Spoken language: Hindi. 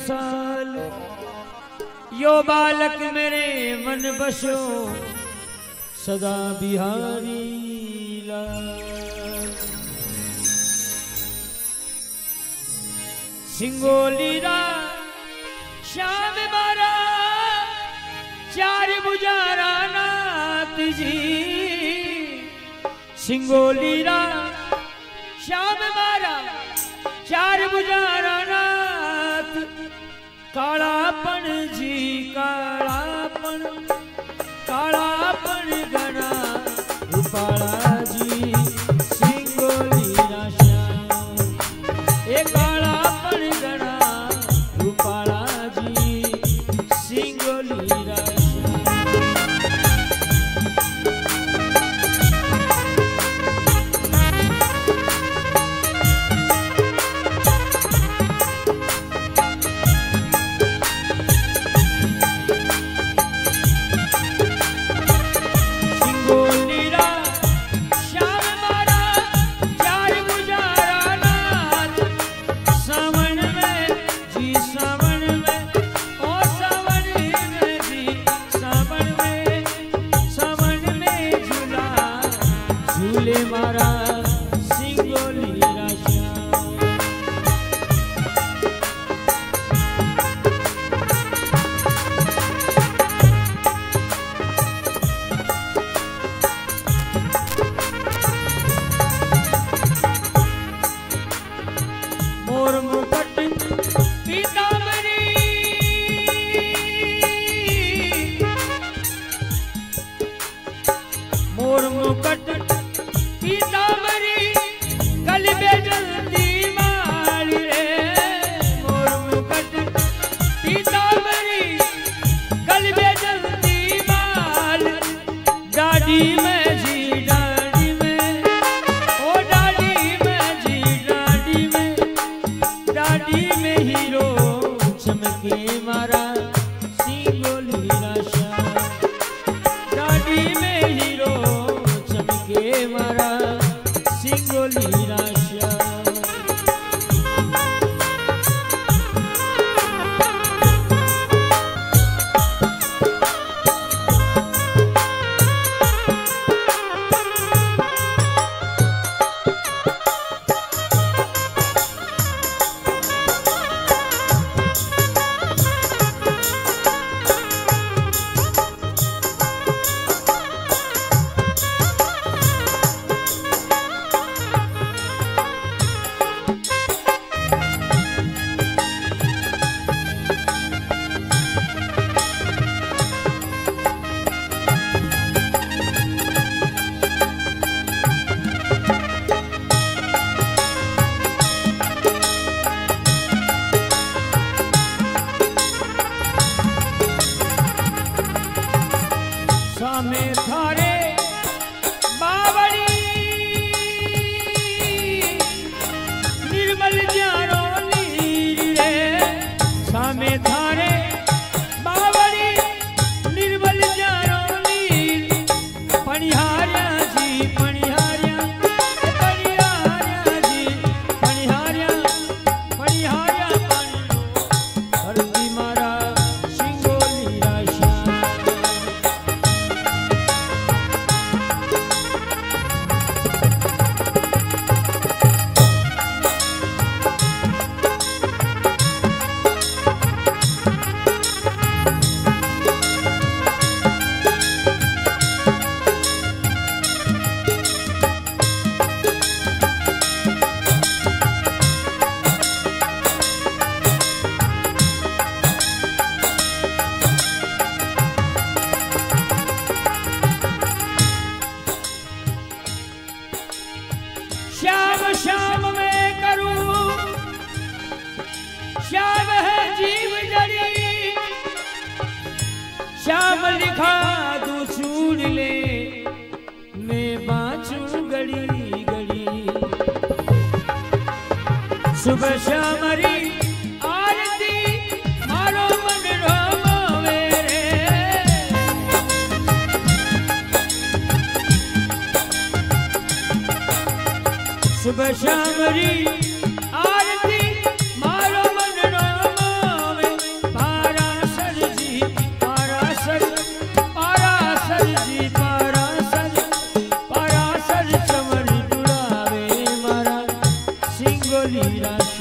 साल यो बालक मेरे मन बसो सदा बिहारी लाल। सिंगोलीरा श्याम मारा चार बुझारा नाथ जी। सिंगोलीरा श्याम मारा चार बुझारा नाथ। कालापन जी कालापन कालापन गणा रूपाला जी। सिंगोलीरा श्याम ए कालापन गणा रूपाला जी। सिंगोलीरा मारा सिंगोलीरा श्याम। मोर मुकुट पीतांबरी मोर मुकुट पीतांबरी कल बेजल्दी माल रे। मोर मुकुट पीतांबरी कल बेजल्दी माल। दाढ़ी में जी दाढ़ी में ओ दाढ़ी में जी दाढ़ी में हीरो चमके मारा सिंगोलीरा श्याम। दाढ़ी में हीरो चमके मारा सिंगोलीरा श्याम। सामे थारे बावड़ी निर्मल ज्ञानो नीर रे। सामे थारे बावड़ी निर्मल ज्ञानो नीर। पनिहारिया जी पनिहारिया पनिहारिया जी पनिहारिया पनिहारिया धरती मारा सिंगोलीरा श्याम। श्याम श्याम मैं करूं श्याम है जीव जड़ी। श्याम लिखा तू छूड़ ले मैं बाँचूं घड़ी घड़ी। सुबह श्याम री आरती मारो मन रोवे रे। सुबह शाम री आरती मारो मन रोवे। डोली रास